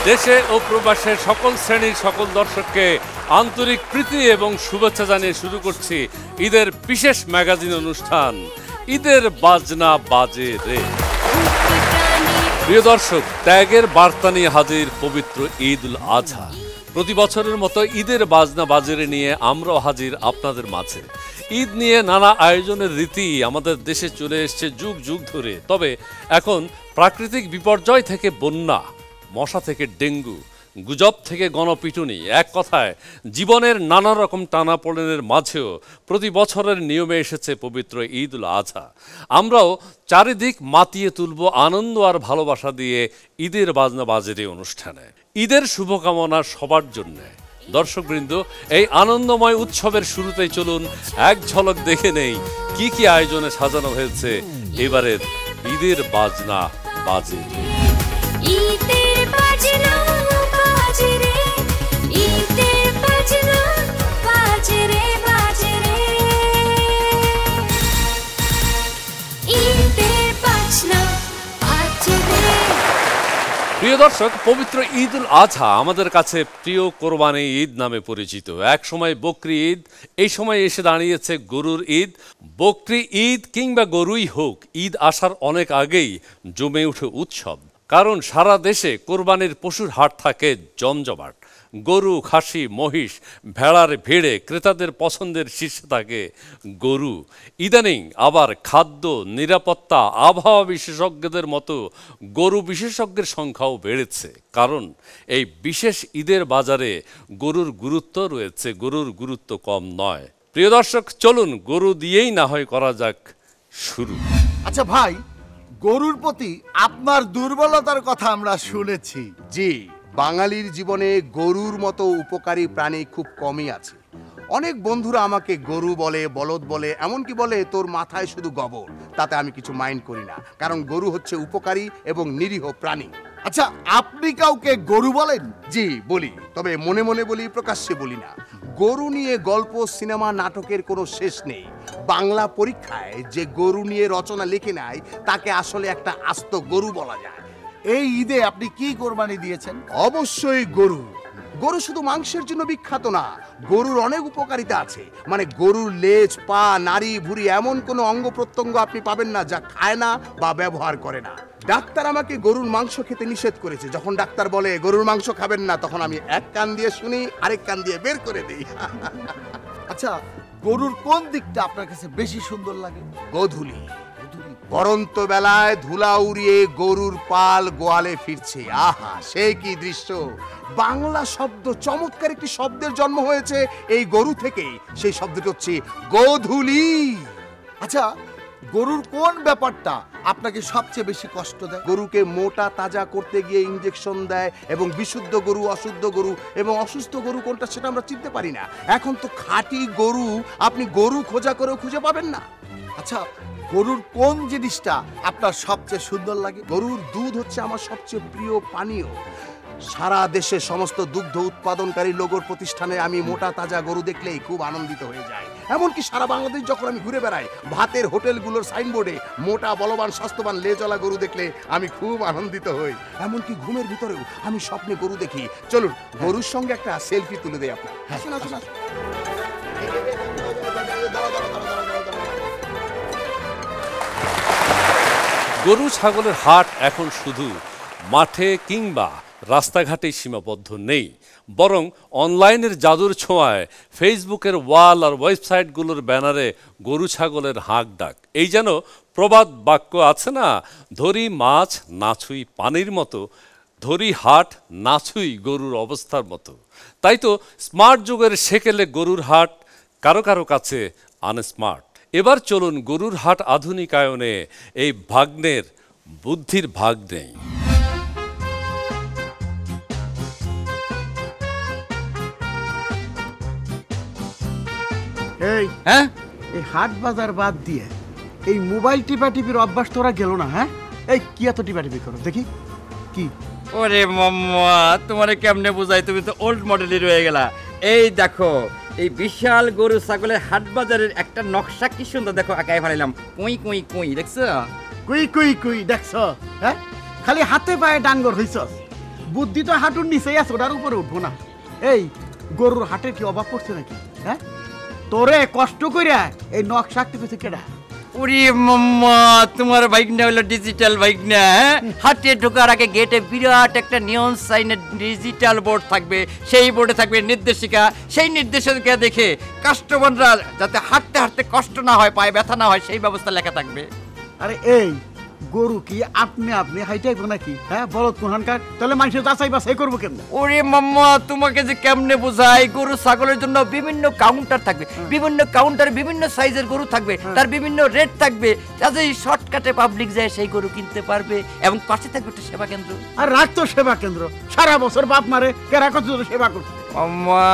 দেশে ও প্রবাসে সকল শ্রেণীর সকল দর্শককে আন্তরিক প্রীতি এবং শুভেচ্ছা জানিয়ে শুরু করছি ঈদের বিশেষ ম্যাগাজিন অনুষ্ঠান ঈদের বাজনা বাজে রে। প্রিয় দর্শক, ত্যাগের বার্তা নিয়ে হাজির পবিত্র ঈদ উল আজহা। প্রতি বছরের মতো ঈদের বাজনা বাজেরে নিয়ে আমরাও হাজির আপনাদের মাঝে। ঈদ নিয়ে নানা আয়োজনের রীতি আমাদের দেশে চলে এসছে যুগ যুগ ধরে। তবে এখন প্রাকৃতিক বিপর্যয় থেকে বন্যা, মশা থেকে ডেঙ্গু, গুজব থেকে গণপিটুনি, এক কথায় জীবনের নানা রকম টানাপোড়েনের মাঝেও প্রতি বছরের নিয়মে এসেছে পবিত্র ঈদ উল আজহা। আমরাও চারিদিক মাতিয়ে তুলব আনন্দ আর ভালোবাসা দিয়ে ঈদের বাজনা বাজেরে অনুষ্ঠানে। ঈদের শুভকামনা সবার জন্য। দর্শকবৃন্দ, এই আনন্দময় উৎসবের শুরুতেই চলুন এক ঝলক দেখে নেই কি কি আয়োজনে সাজানো হয়েছে এবারের ঈদের বাজনা বাজে। প্রিয় দর্শক, পবিত্র ঈদ উল আজহা আমাদের কাছে প্রিয় কোরবানি ঈদ নামে পরিচিত। এক সময় বকরি ঈদ, এই সময় এসে দাঁড়িয়েছে গরুর ঈদ। বকরি ঈদ কিংবা গরুই হোক, ঈদ আসার অনেক আগেই জমে উঠে উৎসব। কারণ সারা দেশে কোরবানির পশুর হাট থাকে জমজমাট। গরু, খাসি, মহিষ, ভেড়ার ভিড়ে ক্রেতাদের পছন্দের শীর্ষে থাকে গরু। ইদানিং আবার খাদ্য, নিরাপত্তা, আবহাওয়া বিশেষজ্ঞদের মতো গরু বিশেষজ্ঞের সংখ্যাও বেড়েছে। কারণ এই বিশেষ ঈদের বাজারে গরুর গুরুত্ব রয়েছে, গরুর গুরুত্ব কম নয়। প্রিয় দর্শক, চলুন গরু দিয়েই না হয় করা যাক শুরু। আচ্ছা ভাই, গরুর প্রতি আপনার দুর্বলতার কথা আমরা শুনেছি। জি, বাঙালির জীবনে গরুর মতো উপকারী প্রাণী খুব কমই আছে। অনেক বন্ধুরা আমাকে গরু বলে, বলদ বলে, এমনকি বলে তোর মাথায় শুধু গোবর। তাতে আমি কিছু মাইন্ড করি না, কারণ গরু হচ্ছে উপকারী এবং নিরীহ প্রাণী। আচ্ছা, আপনি কাউকে গরু বলেন? জি বলি, তবে মনে মনে বলি, প্রকাশ্যে বলি না। গরু নিয়ে গল্প, সিনেমা, নাটকের কোনো শেষ নেই। বাংলা পরীক্ষায় যে গরু নিয়ে রচনা লিখে নেয় তাকে আসলে একটা আস্ত গরু বলা যায়। এই ঈদে আপনি কি কোরবানি দিয়েছেন? অবশ্যই গরু। গরু শুধু মাংসের জন্য বিখ্যাত না, গরুর অনেক উপকারিতা আছে। মানে গরুর লেজ, পা, নাড়ি, ভুঁড়ি, এমন কোনো অঙ্গ প্রত্যঙ্গ আপনি পাবেন না যা খায় না বা ব্যবহার করে না। ডাক্তার আমাকে গরুর মাংস খেতে নিষেধ করেছে। যখন ডাক্তার বলে গরুর মাংস খাবেন না, তখন আমি এক কান দিয়ে শুনি, আরেক কান দিয়ে বের করে দিই। আচ্ছা, গরুর কোন দিকটা আপনার কাছে বেশি সুন্দর লাগে? গোধূলি। পরন্ত বেলায় ধুলা উড়িয়ে গরুর পাল গোয়ালে ফিরছে, আহা সে কি দৃশ্য! বাংলা শব্দ, চমৎকার একটি শব্দের জন্ম হয়েছে এই গরু থেকেই। সেই শব্দটি হচ্ছে গোধূলি। আচ্ছা, গরুর কোন ব্যাপারটা আপনাকে সবচেয়ে বেশি কষ্ট দেয়? গরুকে মোটা তাজা করতে গিয়ে ইনজেকশন দেয়, এবং বিশুদ্ধ গরু, অশুদ্ধ গরু এবং অসুস্থ গরু কোনটা সেটা আমরা চিনতে পারি না। এখন তো খাঁটি গরু আপনি গরু খোঁজা করেও খুঁজে পাবেন না। আচ্ছা, গরুর কোন জিনিসটা আপনার সবচেয়ে সুন্দর লাগে? গরুর দুধ হচ্ছে আমার সবচেয়ে প্রিয় পানীয়। সারা দেশে সমস্ত দুগ্ধ উৎপাদনকারী লোগোর প্রতিষ্ঠানে আমি মোটা তাজা গরু দেখলেই খুব আনন্দিত হয়ে যায়। এমনকি সারা বাংলাদেশ যখন আমি ঘুরে বেড়াই, ভাতের হোটেলগুলোর সাইনবোর্ডে মোটা, বলবান, স্বাস্থ্যবান লেজওয়ালা গরু দেখলে আমি খুব আনন্দিত হই। এমনকি ঘুমের ভিতরেও আমি স্বপ্নে গরু দেখি। চলুন গরুর সঙ্গে একটা সেলফি তুলে দেই আপনার। গরু ছাগলের হাট এখন শুধু মাঠে কিংবা রাস্তাঘাটেই সীমাবদ্ধ নেই, বরং অনলাইনের জাদুর ছোঁয়ায় ফেসবুকের ওয়াল আর ওয়েবসাইটগুলোর ব্যানারে গরু ছাগলের হাঁক ডাক। এই যেন প্রবাদ বাক্য আছে না, ধরি মাছ নাছুই পানির মতো, ধরি হাট নাছুই গরুর অবস্থার মতো। তাই তো স্মার্ট যুগের সেকেলে গরুর হাট কারো কারো কাছে আনস্মার্ট। এবার চলুন গরুর হাট আধুনিকায়নে এই ভাগ্নের বুদ্ধির ভাগ নেই। এই হ্যাঁ, এই হাট বাজার বাদ দিয়ে এই মোবাইল টিপাটিপির অভ্যাস তোরা গেল না? হ্যাঁ, এই কি এত টিপাটিপি করো দেখি? কি ওরে মাম্মা, তোমারে কেমনে বুঝাই, তুমি তো ওল্ড মডেলই রয়ে গেলা। এই দেখো, এই বিশাল গরু ছাগলের হাট বাজারের একটা নকশা কি সুন্দর, দেখো আঁকায় ফেলাইলাম। কুই কুই কুই, দেখছো? কুই কুই কুই দেখছ? হ্যাঁ, খালি হাতে পায়ে ডাঙ্গর হইছস। বুদ্ধি তো হাঁটুর নিচেই আছে, ওটার উপরে উঠবো না। এই গরুর হাটের কি অভাব পড়ছে নাকি? হ্যাঁ, তোরে কষ্ট কইরা এই নকশা আঁকতে কেডা? ওরে মাম্মা, তোমার বাইক না হলো ডিজিটাল বাইক না। হাটে ঢোকার আগে গেটে বিরাট একটা নিয়ন সাইনের ডিজিটাল বোর্ড থাকবে, সেই বোর্ডে থাকবে নির্দেশিকা। সেই নির্দেশিকা দেখে কাস্টমাররা যাতে হাঁটতে হাঁটতে কষ্ট না হয়, পায়ে ব্যথা না হয়, সেই ব্যবস্থা লেখা থাকবে। আরে এই গরু কি আপনি আপনি হাইটাইবো নাকি? হ্যাঁ, বলদ কোনখানকার, তাহলে মানুষের যাচাই বাছাই করবো কেমনে? ওরে মাম্মা, তোমাকে যে কেমনে বোঝাই, গরু ছাগলের জন্য বিভিন্ন কাউন্টার থাকবে, বিভিন্ন কাউন্টারে বিভিন্ন সাইজের গরু থাকবে, তার বিভিন্ন রেট থাকবে, যাতে শর্টকাটে পাবলিক যায় সেই গরু কিনতে পারবে। এবং পাশে থাকবে একটা সেবা কেন্দ্র। আর রাখতো সেবা কেন্দ্র, সারা বছর বাপ মারে কেরা কত সেবা করছে। আম্মা,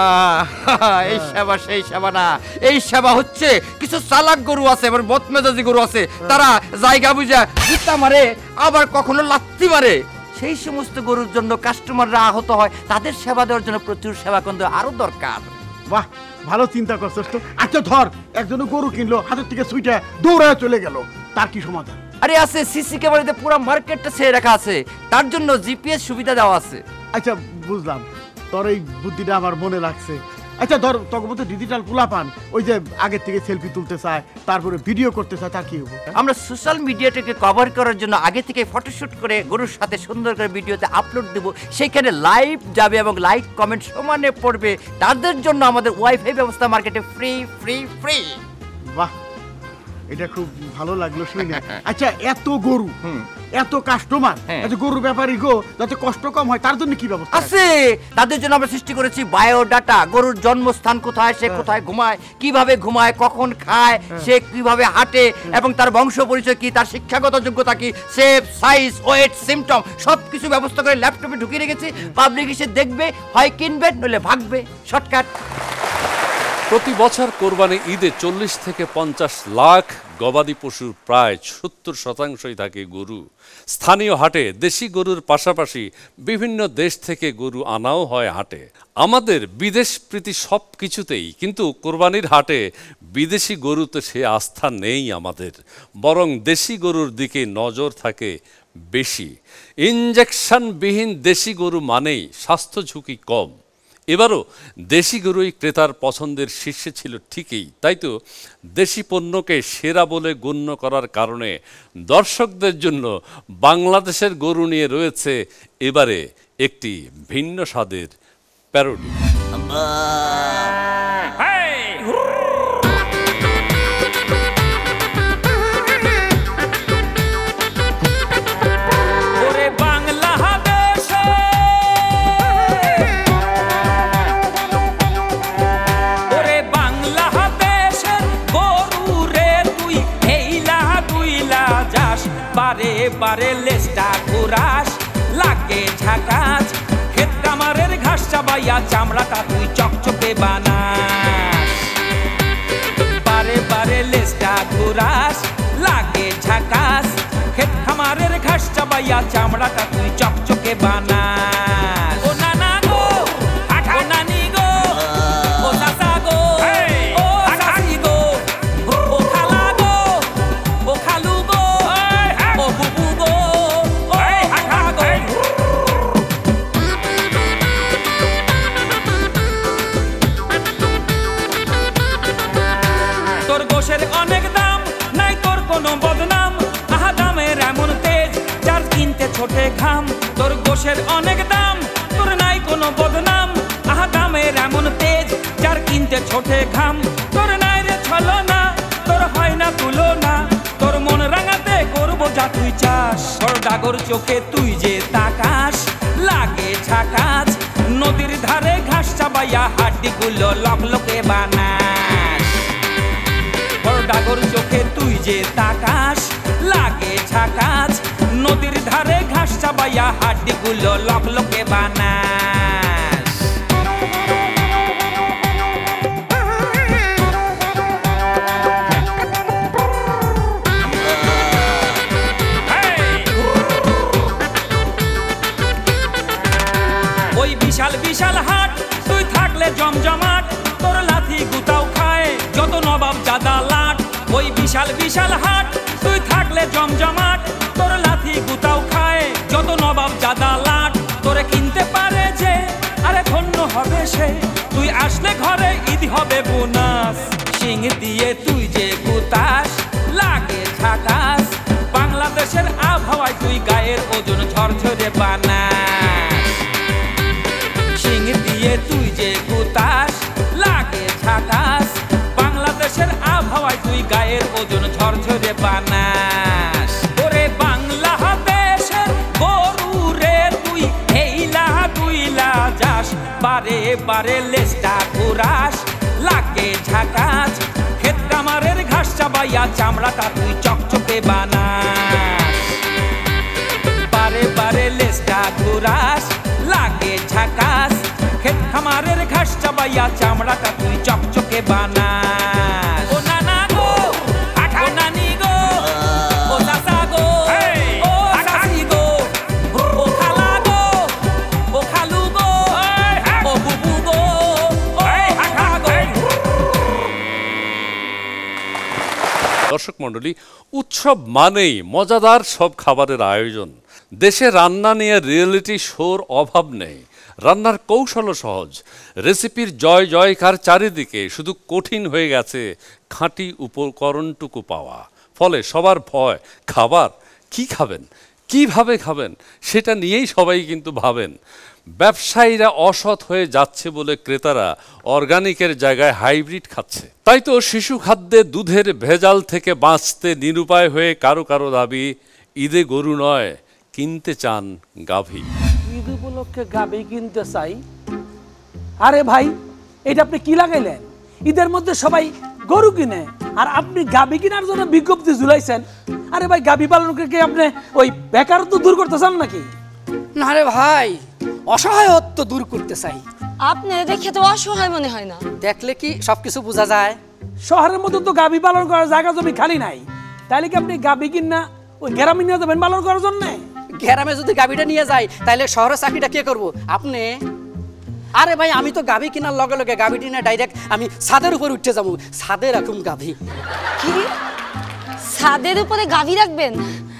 এই সেবা সেই সেবা না। এই সেবা হচ্ছে কিছু চালাক গরু আছে, এবার বদমেজাজি গরু আছে, তারা জায়গা বুঝা জুতা মারে, আবার কখনো লাত্তি মারে। সেই সমস্ত গরুর জন্য কাস্টমাররা আহত হয়, তাদের সেবা দেওয়ার জন্য প্রচুর সেবা কেন্দ্র আরো দরকার। বাহ, ভালো চিন্তা করছিস তো। আচ্ছা ধর, একজন গরু কিনলো, হাতের থেকে সুইটা দৌড়ায় চলে গেল, তার কি সমাধান? আরে আছে, সিসি ক্যামেরাতে পুরো মার্কেটটা ছেড়ে রাখা আছে, তার জন্য জিপিএস সুবিধা দেওয়া আছে। আচ্ছা বুঝলাম, তোর এই বুদ্ধিটা আমার মনে লাগছে। আচ্ছা ধর, তখন মতো ডিজিটাল পোলা পান, ওই যে আগের থেকে সেলফি তুলতে চায়, তারপরে ভিডিও করতে চায়, তার কি হবো? আমরা সোশ্যাল মিডিয়াটাকে কভার করার জন্য আগে থেকে ফটোশুট করে গরুর সাথে সুন্দর করে ভিডিওতে আপলোড দেব, সেখানে লাইভ যাবে এবং লাইক কমেন্ট সমানে পড়বে। তাদের জন্য আমাদের ওয়াইফাই ব্যবস্থা মার্কেটে ফ্রি ফ্রি ফ্রি। বাহ, এটা খুব ভালো লাগলো শুনে। আচ্ছা, এত গরু, এত কাস্টমার, এত গরু ব্যাপারী গো, যাতে কষ্ট কম হয় তার জন্য কি ব্যবস্থা আছে? তাদের জন্য আমরা সৃষ্টি করেছি বায়োডাটা। গরুর জন্মস্থান কোথায়, সে কোথায় ঘুমায়, কিভাবে ঘুমায়, কখন খায়, সে কিভাবে হাঁটে, এবং তার বংশ পরিচয় কি, তার শিক্ষাগত যোগ্যতা কি, শেপ, সাইজ, ওয়েট, সিমটম সবকিছু ব্যবস্থা করে ল্যাপটপে ঢুকিয়ে রেখেছি। পাবলিক এসে দেখবে, হয় কিনবে নইলে ভাগবে। শর্টকাট। প্রতি বছর কোরবানি ঈদে 40 থেকে 50 লাখ গবাদি পশুর প্রায় 70% থাকে গরু। স্থানীয় হাটে দেশি গরুর পাশাপাশি বিভিন্ন দেশ থেকে গরু আনাও হয় হাটে। আমাদের বিদেশ প্রীতি সব কিছুতেই, কিন্তু কোরবানির হাটে বিদেশি গরুতে সে আস্থা নেই আমাদের, বরং দেশি গরুর দিকে নজর থাকে বেশি। ইনজেকশনবিহীন দেশি গরু মানেই স্বাস্থ্য ঝুঁকি কম। এবারও দেশি গরুই ক্রেতার পছন্দের শীর্ষে ছিল ঠিকই, তাই তো দেশি পণ্যকে সেরা বলে গণ্য করার কারণে দর্শকদের জন্য বাংলাদেশের গরু নিয়ে রয়েছে এবারে একটি ভিন্ন স্বাদের প্যারোডি। বারে বারে লেজটা ঘুরাস, লাগে ঝাঁকাস, ক্ষেত কামারের ঘাস চাবাইয়া চামড়াটা তুই চকচকে বানাস। বারে বারে লেজটা ঘুরাস, লাগে ঝাঁকাস, ক্ষেত খামারের ঘাস চাবাইয়া চামড়াটা তুই চকচকে বানাস। ও নানা গো, ও নানি গো, ও চাচা গো, ও চাচি গো, ও খালা গো, ও খালু গো, ও বুবু গো, ও কাকা গো। তোর গোশের অনেক দাম, নাই তোর কোনো বদনাম, আহা দামের এমন তেজ যার কিনতে ছোটে ঘাম। তোর গোশের অনেক দাম, তোর নাই কোনো বদনাম, আহা দামের এমন তেজ যার কিনতে ছোটে ঘাম। তোর নাই রে ছলনা, তোর হয় না তুলনা, তোর মন রাঙাতে করবো যা তুই চাস। তোর ডাগর চোখে তুই যে তাকাস, লাগে ঝাঁকাস, নদীর ধারে ঘাস চাবাইয়া হাড্ডিগুলো লকলকে বানাস। তোর ডাগর চোখে তুই যে তাকাস, লাগে ঝাঁকাস, নদীর ধারে ঘাস চাবাইয়া হাড্ডিগুলো লকলকে বানাস। ওই বিশাল বিশাল হাট তুই থাকলে জমজমাট, তোর লাথি গুতাও খায় যত নবাব জাদা লাট। ওই বিশাল বিশাল হাট তুই থাকলে জমজমাট, তোর লাথি গুতাও খায় যত নবাব জাদা লাট। তোরে কিনতে আসলে ঘরে ঈদ হবে বোনাস শিং দিয়ে তুই যে কুতাস লাগে ঝাকাস বাংলাদেশের আবহাওয়ায় তুই গায়ের ওজন ঝরঝরে বানাস শিং দিয়ে তুই যে কুতাস লাগে ঝাকাস বাংলাদেশের আবহাওয়ায় তুই গায়ের ওজন ঝরঝরে বানাস ওরে বাংলাদেশের গরু রে তুই এইলা দুইলা যাস বারে বারে লেজটা ঘুরাস লাগে ঝাকাস ক্ষেত কামারের ঘাস চাবাইয়া চামড়াটা তুই চকচকে বানাস বারে বারে লেজটা ঘুরাস লাগে ঝাকাস ক্ষেত খামারের ঘাস চাবাইয়া চামড়াটা তুই চকচকে বানাস ও নানা গো ও নানি গো ও চাচা গো ও চাচি গো ও খালা গো ও খালু গো ও বুবু গো ও কাকা গো। দর্শক মণ্ডলী, উৎসব মানেই মজাদার সব খাবারের আয়োজন। দেশে রান্না নিয়ে রিয়েলিটি শোর অভাব নেই। রান্নার কৌশলও সহজ, রেসিপির জয় জয়কার চারিদিকে, শুধু কঠিন হয়ে গেছে খাঁটি উপকরণটুকু পাওয়া। ফলে সবার ভয়, খাবার কি খাবেন, কিভাবে খাবেন সেটা নিয়েই সবাই কিন্তু ভাবেন। ব্যবসায়ীরা অসৎ হয়ে যাচ্ছে বলে ক্রেতারা অর্গানিকের জায়গায় হাইব্রিড খাচ্ছে। তাই তো শিশু খাদ্যে দুধের ভেজাল থেকে বাঁচতে নিরুপায় হয়ে কারো কারো দাবি, ঈদে গরু নয়, কিনতে চান গাভী। ঈদ উপলক্ষে গাভী কিনতে চাই। আরে ভাই, এটা আপনি কি লাগাইলেন? ঈদের মধ্যে সবাই গরু কিনে আর আপনি গাভী কেনার জন্য বিজ্ঞপ্তি ঝুলাইছেন। আরে ভাই, গাভী পালন করে আপনি ওই বেকারত্ব দূর করতে চান নাকি? না রে ভাই, অসহায়ত্ব দূর করতে চাই। আপনার দেখে তো অসহায় মনে হয় না। দেখলে কি সবকিছু বোঝা যায়? শহরের মধ্যে তো গাভী পালন করার জায়গা জমি খালি নাই, তাইলে কি আপনি গাভী কিনা ওই গ্রামে নিয়ে যাবেন পালন করার জন্য? গ্রামে যদি গাভীটা নিয়ে যায় তাহলে শহরের চাকরিটা কে করবো? আপনি? আরে ভাই, আমি তো গাভী কেনার লগে লগে গাভীটি না ডাইরেক্ট আমি ছাদের উপর উঠতে যাবো। ছাদে রাখুন গাভী। কি ছাদের উপরে গাভী রাখবেন?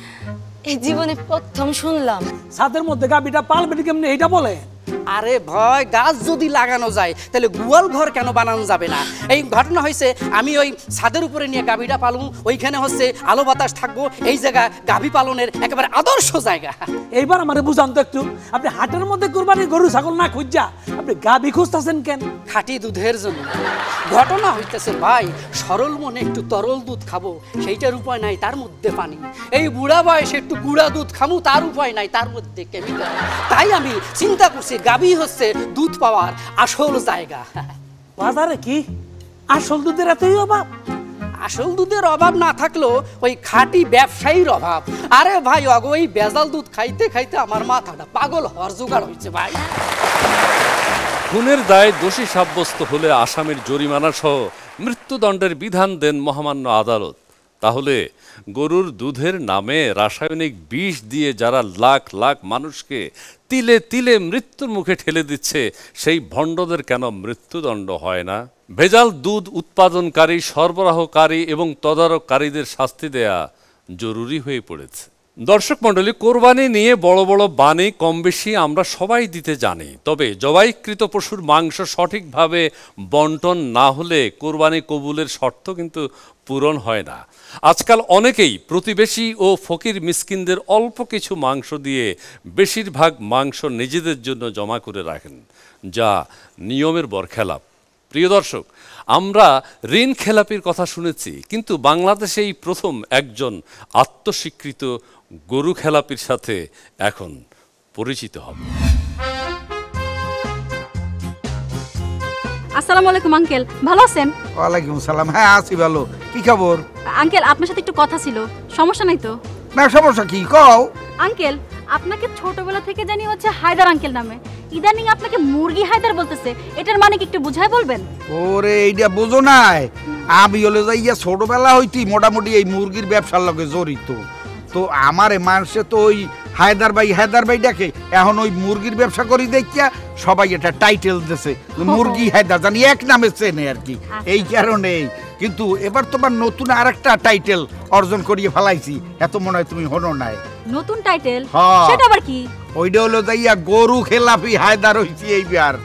এই জীবনে প্রথম শুনলাম। ছাদের মধ্যে গাভীটা পালবেন কেমনে এইটা বলে? আরে ভয়, গাছ যদি লাগানো যায় তাহলে গোয়াল ঘর কেন বানানো যাবে না? এই ঘটনা হয়েছে, আমি ওই ছাদের উপরে নিয়ে গাভীটা পালন, ওইখানে হচ্ছে আলো বাতাস থাকবো। এই জায়গা গাভী পালনের একেবারে আদর্শ জায়গা। এইবার আমারে বুঝান তো একটু, আপনি হাটের মধ্যে কুরবানি গরু ছাগল না খুঁজা আপনি গাভী খুঁজতেছেন কেন? খাঁটি দুধের জন্য। ঘটনা হইতেছে ভাই, সরল মনে একটু তরল দুধ খাবো, সেইটার উপায় নাই, তার মধ্যে পানি। এই বুড়া বয়সে একটু গুঁড়া দুধ খামু, তার উপায় নাই, তার মধ্যে কেমিক্যাল। তাই আমি চিন্তা করছি গাভী হচ্ছে দুধ পাওয়ার আসল জায়গা। বাজারে কি আসল দুধের এতই অভাব? আসল দুধের অভাব না থাকলেও ওই খাঁটি ব্যবসায়ীর অভাব। আরে ভাই, ওই ভেজাল দুধ খাইতে খাইতে আমার মাথাটা পাগল হওয়ার জোগাড় হয়েছে ভাই। খুনের দায়ে দোষী সাব্যস্ত হলে আসামির জরিমানা সহ মৃত্যুদণ্ডের বিধান দেন মহামান্য আদালত। তাহলে গরুর দুধের নামে রাসায়নিক বিষ দিয়ে যারা লাখ লাখ মানুষকে তিলে তিলে মৃত্যুর মুখে ঠেলে দিচ্ছে, সেই ভণ্ডদের কেন মৃত্যুদণ্ড হয় না? ভেজাল দুধ উৎপাদনকারী, সরবরাহকারী এবং তদারককারীদের শাস্তি দেয়া জরুরি হয়ে পড়েছে। দর্শক মণ্ডলী, কোরবানি নিয়ে বড় বড় বাণী কম বেশি আমরা সবাই দিতে জানি, তবে জবাইকৃত পশুর মাংস সঠিকভাবে বন্টন না হলে কোরবানি কবুলের শর্ত কিন্তু পূরণ হয় না। আজকাল অনেকেই প্রতিবেশী ও ফকির মিসকিনদের অল্প কিছু মাংস দিয়ে বেশিরভাগ মাংস নিজেদের জন্য জমা করে রাখেন, যা নিয়মের বরখেলাপ। প্রিয় দর্শক, আমরা ঋণ খেলাপির কথা শুনেছি, কিন্তু বাংলাদেশে এই প্রথম একজন আত্মস্বীকৃত গরু খেলাপির সাথে এখন পরিচিত হব। আসসালামু আলাইকুম আঙ্কেল, ভালো আছেন? ওয়ালাইকুম সালাম। হ্যাঁ, আছি ভালো। কি খবর? আঙ্কেল, আপনার সাথে একটু কথা ছিল, সমস্যা নাই তো? না, সমস্যা কি, কও। আঙ্কেল, আপনাকে ছোটবেলা থেকে জানি হচ্ছে হায়দার আঙ্কেল নামে, ইদানিং আপনাকে মুরগি হায়দার বলতেছে, এটার মানে কি একটু বুঝায় বলবেন? ওরে, এইটা বুঝো নাই, আমি হলে যাইয়া ছোটবেলা হইতি মোটামুটি এই মুরগির ব্যবসার লগে জড়িত। তো আমারে মানুষে তো ওই হায়দার ভাই ডাকে। এখন ওই মুরগির ব্যবসা করি দেখিয়া সবাই এটা টাইটেল দিয়েছে, মুরগি হায়দার, জানি এক নামে চেনে আর কি, এই কারণেই। কিন্তু এবার তোমার নতুন আরেকটা টাইটেল অর্জন করিয়ে ফেলাইছি, এত মনে হয় তুমি হনো নাই। নতুন টাইটেল? হ্যাঁ। সেটা আবার কি? ওইটা হলো যাইয়া গরু খেলাপি হায়দার হইছি এইবার।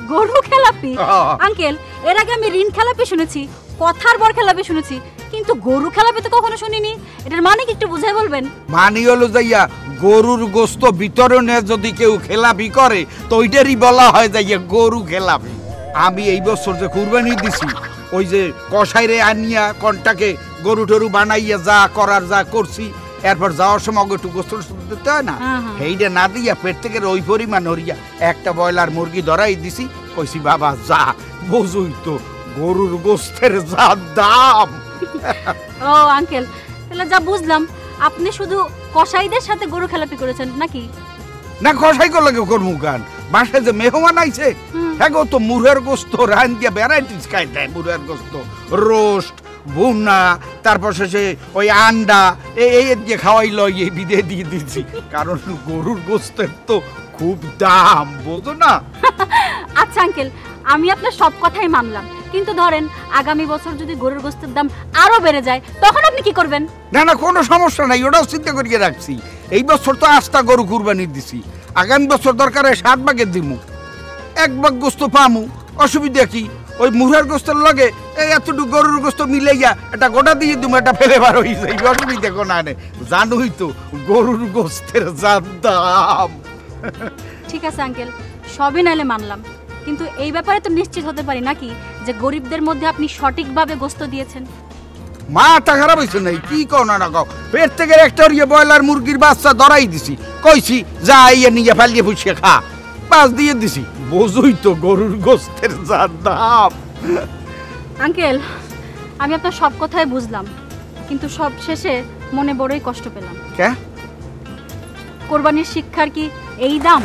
গরু খেলাপি? আঙ্কেল, এর আগে আমি ঋণ খেলাপি শুনেছি, কথার বর খেলাপি শুনেছি, কিন্তু গরু খেলাপি তো কখনো শুনিনি। এটার মানে কি একটু বুঝাই বলবেন? মানি হলো যাইয়া গরুর গোস্ত বিতরণে যদি কেউ খেলাপি করে তো ওইটারই বলা হয় যাইয়া গরু খেলাপি। আমি এই বছর যে কুরবানি দিছি, ওই যে কষাইরে আনিয়া কনটাকে গরু টরু বানাইয়া যা করার যা করছি, এরপর যাওয়ার সময় একটু গোস্ত দিতে হয় না, সেইটা না দিয়া পেট থেকে ওই পরিমাণ হরিয়া একটা ব্রয়লার মুরগি ধরাই দিছি। কইছি বাবা যা, বুঝুই তো গরুর গোস্তের যা দাম। ও আঙ্কেল, তাহলে যা বুঝলাম আপনি শুধু কসাইদের সাথে গরু খেলাপি করেছেন নাকি? না, কষাই করলে করমু গান, বাসায় যে মেহমান আইছে হ্যাঁ গো, তো মুরগের গোস্ত রান দিয়া ভ্যারাইটিস খাই দেয়। মুরগের গোস্ত, রোস্ট, ভুনা, তারপর শেষে ওই আন্ডা এই দিয়ে খাওয়াইলো, এই বিদে দিয়ে দিচ্ছি, কারণ গরুর গোস্তের তো খুব দাম, বোঝো না? আচ্ছা আঙ্কেল, আমি আপনার সব কথাই মানলাম, কিন্তু ধরেন আগামী বছর যদি গরুর গোস্তের দাম আরো বেড়ে যায়, তখন আপনি কি করবেন? না না, কোনো সমস্যা নাই, ওটাও চিন্তা করিয়ে রাখছি। এই বছর তো 8টা গরু কুরবানি দিছি, আগামী বছর দরকার 7 ভাগের দিমু, 1 ভাগ গোস্ত পামু, অসুবিধা কি? ওই মুরগের গোস্তের লগে এই এতটুকু গরুর গোস্ত মিলাইয়া একটা গোটা দিয়ে দিমু, একটা ফেলে বার হয়ে যাই, অসুবিধা কোনো নেই। জানোই তো গরুর গোস্তের যা দাম। ঠিক আছে আঙ্কেল, সবই নাইলে মানলাম, কিন্তু এই ব্যাপারে তো নিশ্চিত হতে পারি নাকি যে গরিবদের মধ্যে আপনি সঠিকভাবে গোস্ত দিয়েছেন? মাথা খারাপ হয়েছে নাই, কি কও না কও, পেট থেকে একটা ব্রয়লার মুরগির বাচ্চা ধরাই দিছি, কইছি যা ইয়ে নিয়ে ফালিয়ে ফুসিয়ে খা, বাস দিয়ে দিছি। বোঝুই তো গরুর গোস্তের যা দাম। আঙ্কেল, আমি আপনার সব কথাই বুঝলাম, কিন্তু সব শেষে মনে বড়ই কষ্ট পেলাম। কে? কোরবানির শিক্ষার কি এই দাম?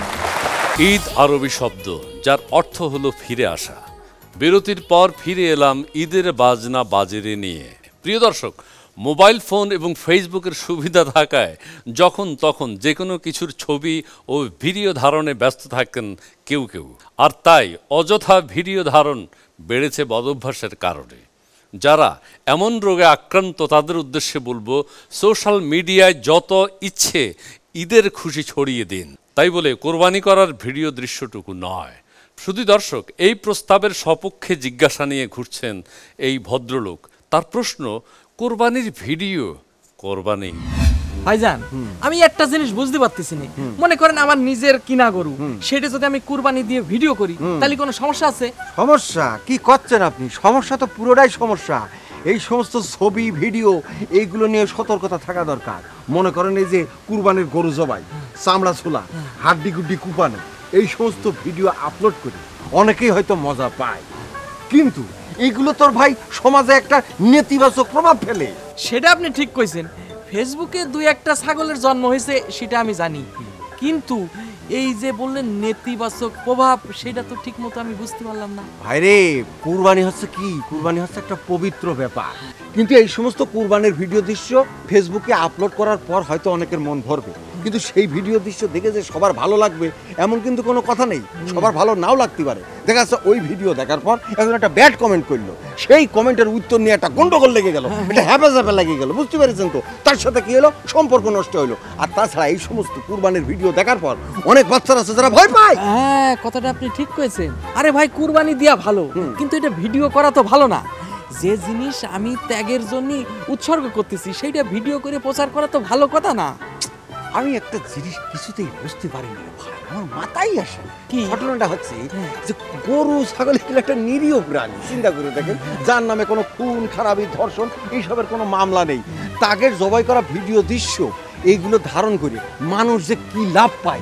ঈদ আরবি শব্দ যার অর্থ হলো ফিরে আসা। বিরতির পর ফিরে এলাম ঈদের বাজনা বাজেরে নিয়ে। প্রিয় দর্শক, মোবাইল ফোন এবং ফেসবুকের সুবিধা থাকায় যখন তখন যে কোনো কিছুর ছবি ও ভিডিও ধারণে ব্যস্ত থাকেন কেউ কেউ, আর তাই অযথা ভিডিও ধারণ বেড়েছে বদভ্যাসের কারণে। যারা এমন রোগে আক্রান্ত তাদের উদ্দেশ্যে বলবো, সোশ্যাল মিডিয়ায় যত ইচ্ছে ঈদের খুশি ছড়িয়ে দিন, তাই বলে কোরবানি করার ভিডিও দৃশ্যটুকু নয়। শুধু দর্শক, এই প্রস্তাবের সপক্ষে জিজ্ঞাসা নিয়ে ঘুরছেন এই ভদ্রলোক। তার প্রশ্ন, কোরবানির ভিডিও কোরবানি? ভাইজান, আমি একটা জিনিস বুঝতে পারতেছি না, মনে করেন আমার নিজের কিনা গরু, সেটা যদি আমি কুরবানি দিয়ে ভিডিও করি তাহলে কোনো সমস্যা আছে? সমস্যা কি করছেন আপনি? সমস্যা তো পুরোটাই সমস্যা। এই সমস্ত ছবি ভিডিও এইগুলো নিয়ে সতর্কতা থাকা দরকার। মনে করেন এই যে কুরবানির গরু জবাই, চামড়া ছোলা, হাড্ডি গুড্ডি কুপানো, এই সমস্ত ভিডিও আপলোড করে অনেকেই হয়তো মজা পায়, কিন্তু এইগুলো তোর ভাই সমাজে একটা নেতিবাচক প্রভাব ফেলে। সেটা আপনি ঠিক কইছেন, ফেসবুকে 2-1টা ছাগলের জন্ম হয়েছে সেটা আমি জানি, কিন্তু এই যে বললেন নেতিবাচক প্রভাব, সেটা তো ঠিক মতো আমি বুঝতে পারলাম না। ভাইরে, কুরবানি হচ্ছে কি? কুরবানি হচ্ছে একটা পবিত্র ব্যাপার, কিন্তু এই সমস্ত কুরবানির ভিডিও দৃশ্য ফেসবুকে আপলোড করার পর হয়তো অনেকের মন ভরবে, কিন্তু সেই ভিডিও দৃশ্য দেখে যে সবার ভালো লাগবে এমন কিন্তু কোনো কথা নেই। সবার ভালো নাও লাগতে পারে। দেখা যাচ্ছে ওই ভিডিও দেখার পর একজন একটা ব্যাড কমেন্ট করলো, সেই কমেন্টের উত্তর নিয়ে একটা গন্ডগোল লেগে গেল, এটা হ্যাপাজাপা লেগে গেল, বুঝতে পেরেছেন তো? তার সাথে কি হলো? সম্পর্ক নষ্ট হলো। আর তাছাড়া এই সমস্ত কুরবানির ভিডিও দেখার পর অনেক বাচ্চারা আছে যারা ভয় পায়। হ্যাঁ, কথাটা আপনি ঠিক কইছেন। আরে ভাই, কুরবানি দেয়া ভালো, কিন্তু এটা ভিডিও করা তো ভালো না। যে জিনিস আমি ত্যাগের জন্য উৎসর্গ করতেছি সেইটা ভিডিও করে প্রচার করা তো ভালো কথা না। আমি একটা জিনিস কিছুতেই বুঝতে পারি না ভাই, আমার মাথায় আসে কি ঘটনাটা হচ্ছে যে গরু ছাগল এগুলো একটা নিরীহ প্রাণী, চিন্তা করে দেখেন, যার নামে কোনো খুন খারাপি ধর্ষণ এইসবের কোনো মামলা নেই, তাকে জবাই করা ভিডিও দৃশ্য এইগুলো ধারণ করে মানুষ যে কি লাভ পায়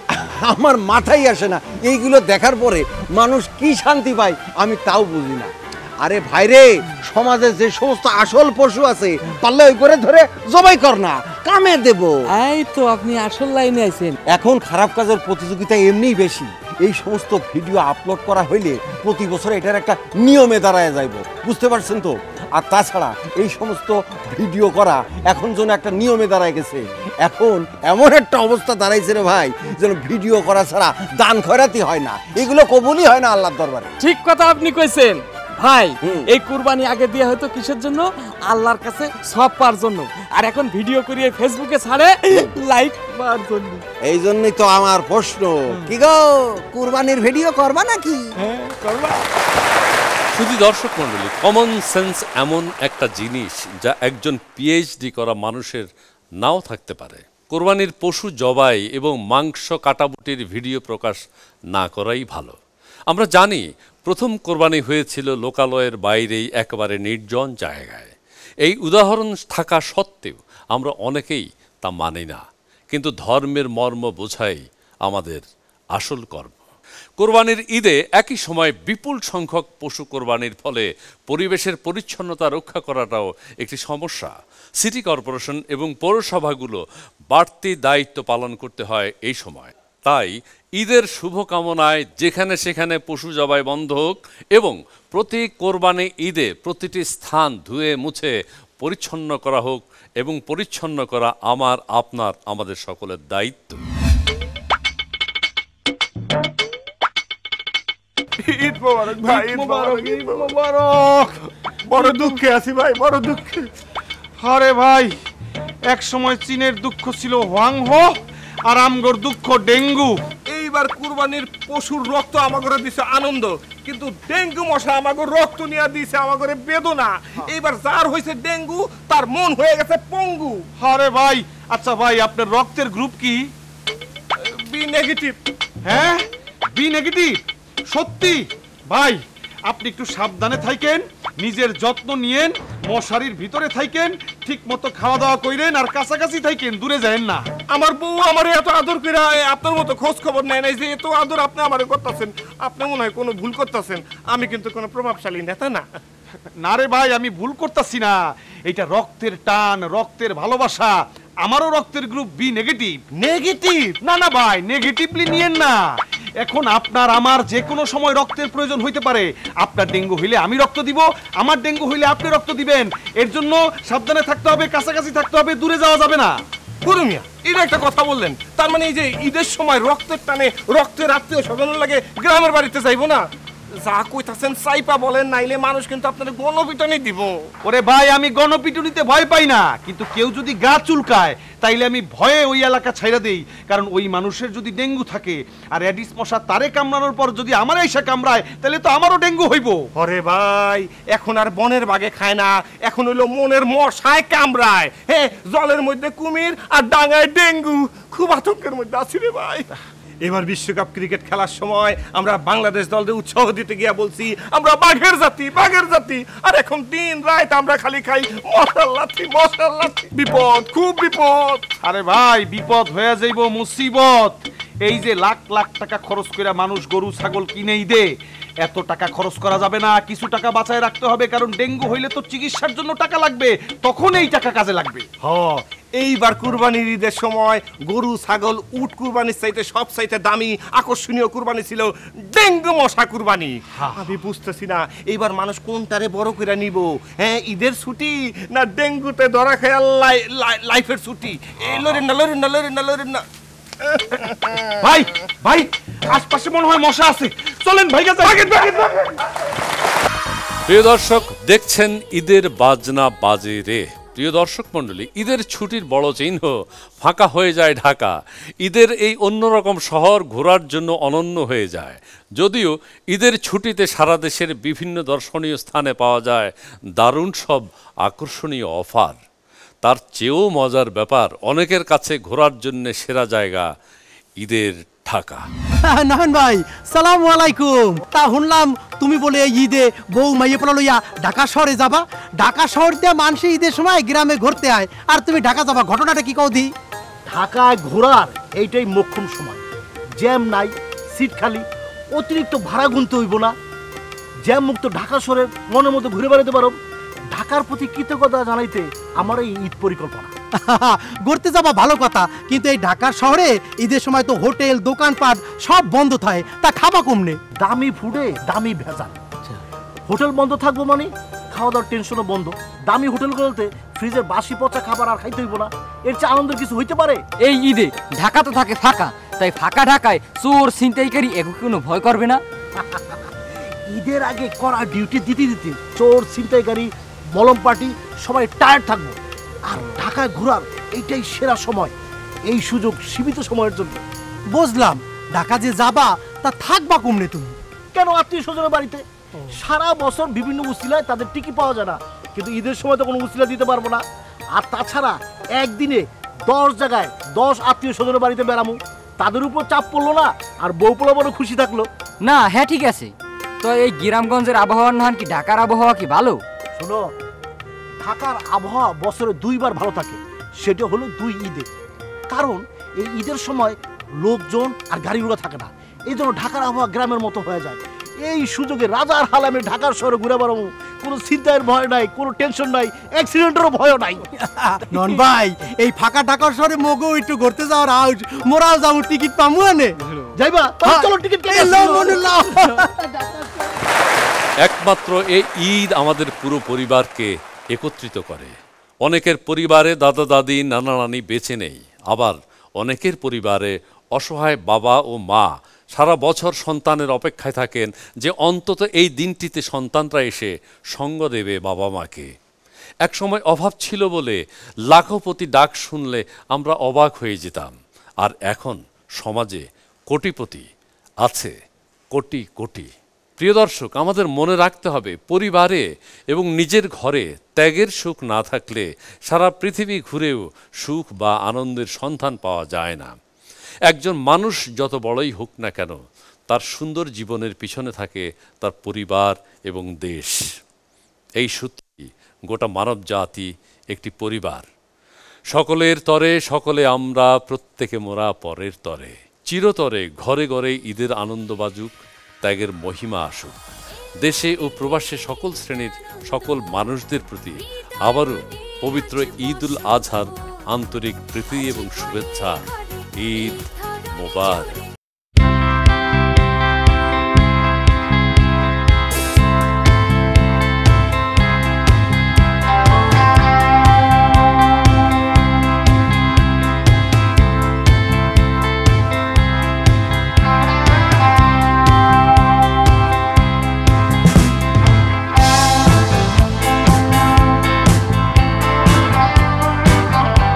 আমার মাথায় আসে না। এইগুলো দেখার পরে মানুষ কি শান্তি পায় আমি তাও বুঝি না। আরে ভাইরে, সমাজে যে সমস্ত আসল পশু আছে পারলে ওই করে ধরে জবাই কর না, কামে দেব। এই তো আপনি আসল লাইনে আছেন। এখন খারাপ কাজের প্রতিযোগিতা এমনিই বেশি, এই সমস্ত ভিডিও আপলোড করা হইলে প্রতি বছর এটার একটা নিয়মে দাঁড়ায় যাইব, বুঝতে পারছেন তো? আর তাছাড়া এই সমস্ত ভিডিও করা এখন যেন একটা নিয়মে দাঁড়ায় গেছে। এখন এমন একটা অবস্থা দাঁড়াইছে রে ভাই, যেন ভিডিও করা ছাড়া দান খয়রাতি হয় না, এগুলো কবুলই হয় না আল্লাহর দরবারে। ঠিক কথা আপনি কইছেন। ভাই এই কুরবানি আগে দেয়া হয়তো কিসের জন্য? আল্লাহর কাছে সওয়াব পাওয়ার জন্য, আর এখন ভিডিও করিয়ে ফেসবুকে ছাড়ে লাইক পাওয়ার জন্য। এই জন্যই তো আমার প্রশ্ন, কি গো কুরবানির ভিডিও করবা নাকি? হ্যাঁ করবা। শুধু দর্শক মণ্ডলী, কমন সেন্স এমন একটা জিনিস যা একজন পিএইচডি করা মানুষের নাও থাকতে পারে। কোরবানির পশু জবাই এবং মাংস কাটাবুটির ভিডিও প্রকাশ না করাই ভালো। আমরা জানি প্রথম কোরবানি হয়েছিল লোকালয়ের বাইরেই একেবারে নির্জন জায়গায়। এই উদাহরণ থাকা সত্ত্বেও আমরা অনেকেই তা মানি না, কিন্তু ধর্মের মর্ম বোঝাই আমাদের আসল কর্ম। কোরবানির ঈদে একই সময় বিপুল সংখ্যক পশু কোরবানির ফলে পরিবেশের পরিচ্ছন্নতা রক্ষা করাটাও একটি সমস্যা। সিটি কর্পোরেশন এবং পৌরসভাগুলো বাড়তি দায়িত্ব পালন করতে হয় এই সময়। তাই ঈদের শুভকামনায় যেখানে সেখানে পশু জবাই বন্ধ হোক এবং প্রতি কোরবানি ঈদে প্রতিটি স্থান ধুয়ে মুছে পরিচ্ছন্ন করা হোক, এবং পরিচ্ছন্ন করা আমার, আপনার, আমাদের সকলের দায়িত্ব। ঈদ মোবারক ভাই, ঈদ মোবারক, ঈদ মোবারক। বড় দুঃখে আছি ভাই, বড় দুঃখে। আরে ভাই, এক সময় চীনের দুঃখ ছিল হোয়াংহো, আর আমগর দুঃখ ডেঙ্গু। এইবার কুরবানির পশুর রক্ত আমাগরে দিছে আনন্দ, কিন্তু ডেঙ্গু মশা আমাগর রক্ত নিয়ে দিছে আমাগরে বেদনা। এইবার যার হয়েছে ডেঙ্গু তার মন হয়ে গেছে পঙ্গু। আরে ভাই, আচ্ছা ভাই, আপনার রক্তের গ্রুপ কি? B negative. হ্যাঁ, বি নেগেটিভ? সত্যি ভাই, আপনি একটু সাবধানে থাকেন, নিজের যত্ন নিয়েন, মশারির ভিতরে থাকেন, ঠিক মতো খাওয়া দাওয়া করেন, আর কাছাকাছি থাকেন, দূরে যায়েন না। আমার বউ আমার এত আদর করে আপনার মতো খোঁজ খবর নেয় নাই যে এত আদর আপনি আমারে করতেছেন। আপনি মনে হয় কোনো ভুল করতেছেন। আমি কিন্তু কোনো প্রভাবশালী নেতা না। না রে ভাই, আমি ভুল করতেছি না। এটা রক্তের টান, রক্তের ভালোবাসা। আমারও রক্তের গ্রুপ বি নেগেটিভ। নেগেটিভ? না না ভাই, নেগেটিভলি নিয়েন না। এখন আপনার আমার যে কোনো সময় রক্তের প্রয়োজন হইতে পারে। আপনার ডেঙ্গু হইলে আমি রক্ত দিব, আমার ডেঙ্গু হইলে আপনি রক্ত দিবেন। এর জন্য সাবধানে থাকতে হবে, কাছাকাছি থাকতে হবে, দূরে যাওয়া যাবে না। গুরু মিয়া, এটা একটা কথা বললেন, তার মানে এই যে ঈদের সময় রক্তের টানে রক্তের আত্মীয় স্বজন লাগে গ্রামের বাড়িতে যাইবো না? যা কইতাছেন চাইপা বলেন, নাইলে মানুষ কিন্তু আপনার গণপিটুনি দিব। ওরে ভাই, আমি গণপিটুনিতে ভয় পাই না, কিন্তু কেউ যদি গা চুলকায় তাইলে আমি ভয়ে ওই এলাকা ছাইরা দেই। কারণ ওই মানুষের যদি ডেঙ্গু থাকে আর অ্যাডিস মশা তারে কামড়ানোর পর যদি আমার এসে কামড়ায়, তাহলে তো আমারও ডেঙ্গু হইব। ওরে ভাই, এখন আর বনের বাগে খায় না, এখন হইলো মনের মশায় কামড়ায়। হ্যাঁ, জলের মধ্যে কুমির আর ডাঙায় ডেঙ্গু। খুব আতঙ্কের মধ্যে আছি রে ভাই। এবার বিশ্বকাপ ক্রিকেট খেলার সময় আমরা বাংলাদেশ দলকে উৎসাহ দিতে গিয়া বলছি আমরা বাঘের জাতি, বাঘের জাতি। আর এখন দিন রাত আমরা খালি খাই মশার লাথি, মশার লাথি। বিপদ, খুব বিপদ। আরে ভাই, বিপদ হয়ে যাইব মুসিবত। এই যে লাখ লাখ টাকা খরচ করে মানুষ গরু ছাগল কিনেই দে, এত টাকা খরচ করা যাবে না। কিছু টাকা বাঁচায় রাখতে হবে, কারণ ডেঙ্গু হইলে তো চিকিৎসার জন্য টাকা লাগবে, তখন এই টাকা কাজে লাগবে। হ্যাঁ, এইবার কুরবানির ঈদের সময় গরু ছাগল উট কুরবানির চাইতে সব চাইতে দামি আকর্ষণীয় কুরবানি ছিল ডেঙ্গু মশা কুরবানি। আমি বুঝতেছি না এইবার মানুষ কোনটারে বড় করে নিব। হ্যাঁ, ঈদের ছুটি না ডেঙ্গুতে ধরা খেয়াল লাইফের ছুটি? লরেন না, লরেন না, লরেন না, লরেন না। ভাই ভাই, আশপাশে মনে হয় মশা আছে, চলেন ভাই। প্রিয় দর্শক, দেখছেন ঈদের বাজনা বাজে রে। প্রিয় দর্শক মণ্ডলী, ঈদের ছুটির বড় চিহ্ন ফাঁকা হয়ে যায় ঢাকা। ঈদের এই অন্যরকম শহর ঘোরার জন্য অনন্য হয়ে যায়। যদিও ঈদের ছুটিতে সারা দেশের বিভিন্ন দর্শনীয় স্থানে পাওয়া যায় দারুণ সব আকর্ষণীয় অফার। তার চেয়েও মজার ব্যাপার, অনেকের কাছে ঘোরার জন্য সেরা জায়গা ঈদের ঢাকা। নয়ন ভাই, সালাম আলাইকুম। তা শুনলাম তুমি বলে এই ঈদে বউ মাইয়ে পোলা লইয়া ঢাকা শহরে যাবা। ঢাকা শহর দিয়ে মানুষ ঈদের সময় গ্রামে ঘুরতে আয়, আর তুমি ঢাকা যাবা, ঘটনাটা কি কও দি? ঢাকায় ঘোরার এইটাই মোক্ষম সময়। জ্যাম নাই, সিট খালি, অতিরিক্ত ভাড়া গুনতে হইব না। জ্যাম মুক্ত ঢাকা শহরের মনের মতো ঘুরে বেড়াতে পারো। ঢাকার প্রতি কৃতজ্ঞতা জানাইতে আমার এই ঈদ পরিকল্পনা। ঘুরতে যাবা ভালো কথা, কিন্তু এই ঢাকার শহরে ঈদের সময় তো হোটেল দোকানপাট সব বন্ধ থাকে, তা খাবা কমনে? দামি ফুডে দামি ভেজাল। হোটেল বন্ধ থাকবো মানে খাওয়া দাওয়ার টেনশনও বন্ধ। দামি হোটেলগুলোতে ফ্রিজের বাসি পচা খাবার আর খাইতে হইব না। এর চেয়ে আনন্দের কিছু হইতে পারে? এই ঈদে ঢাকা তো থাকে ফাঁকা, তাই ফাঁকা ঢাকায় চোর ছিনতাইকারী এগুলো কোনো ভয় করবে না। ঈদের আগে করা ডিউটি দিতে দিতে চোর ছিনতাইকারী মলম পার্টি সবাই টায়ার্ড থাকবো, আর ঢাকায় ঘোরার এইটাই সেরা সময়। এই সুযোগ সীমিত সময়ের জন্য। বুঝলাম, ঢাকা যে যাবা তা থাকবা কমনে তুমি? কেন, আত্মীয় স্বজনের বাড়িতে সারা বছর বিভিন্ন উসিলায় তাদের টিকি পাওয়া যায় না, কিন্তু ঈদের সময় তো কোনো উসিলা দিতে পারবো না। আর তাছাড়া একদিনে 10 জায়গায় 10 আত্মীয় স্বজনের বাড়িতে বেড়ামু, তাদের উপর চাপ পড়লো না, আর বউ পোলা বড় খুশি থাকলো। না হ্যাঁ ঠিক আছে, তো এই গ্রামগঞ্জের আবহাওয়ার নাম কি ঢাকার আবহাওয়া কি ভালো? শোনো, ঢাকার আবহাওয়া বছরে 2 বার ভালো থাকে, সেটা হলো 2 ঈদে। কারণ এই ঈদের সময় লোকজন আর গাড়ি ঘোড়া থাকে না, এই জন্য ঢাকার আবহাওয়া গ্রামের মতো হয়ে যায়। এই সুযোগে রাজার হালামে ঢাকার শহরে ঘুরে বেড়াবো, কোনো চিন্তার ভয় নাই, কোনো টেনশন নাই, অ্যাক্সিডেন্টেরও ভয় নাই। নন ভাই, এই ফাঁকা ঢাকার শহরে মগো একটু ঘুরতে যাওয়ার আউট, মোরাও যাবো, টিকিট পামু আনে যাইবা? চলো টিকিট কেটে একমাত্র এই ঈদ আমাদের পুরো পরিবারকে একত্রিত করে। অনেকের পরিবারে দাদা দাদি নানা নানি বেঁচে নেই, আবার অনেকের পরিবারে অসহায় বাবা ও মা সারা বছর সন্তানের অপেক্ষায় থাকেন যে অন্তত এই দিনটিতে সন্তানরা এসে সঙ্গ দেবে বাবা মাকে। একসময় অভাব ছিল বলে লাখপতি ডাক শুনলে আমরা অবাক হয়ে যেতাম, আর এখন সমাজে কোটিপতি আছে কোটি কোটি। প্রিয় দর্শক, আমাদের মনে রাখতে হবে, পরিবারে এবং নিজের ঘরে ত্যাগের সুখ না থাকলে সারা পৃথিবী ঘুরেও সুখ বা আনন্দের সন্ধান পাওয়া যায় না। একজন মানুষ যত বড়ই হোক না কেন, তার সুন্দর জীবনের পিছনে থাকে তার পরিবার এবং দেশ। এই সত্যি গোটা মানব জাতি একটি পরিবার। সকলের তরে সকলে আমরা, প্রত্যেকে মোরা পরের তরে। চিরতরে ঘরে ঘরে ঈদের আনন্দ বাজুক, ত্যাগের মহিমা আসুক। দেশে ও প্রবাসে সকল শ্রেণীর সকল মানুষদের প্রতি আবারও পবিত্র ঈদ উল আজহার আন্তরিক প্রীতি এবং শুভেচ্ছা। ঈদ মোবারক।